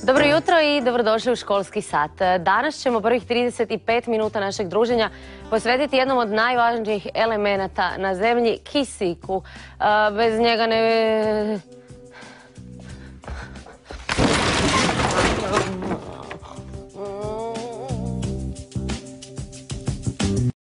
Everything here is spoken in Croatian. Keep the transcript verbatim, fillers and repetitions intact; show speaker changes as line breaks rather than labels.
Dobro jutro i dobrodošli u školski sat. Danas ćemo prvih trideset pet minuta našeg druženja posvetiti jednom od najvažnijih elemenata na zemlji, kisiku. Bez njega ne...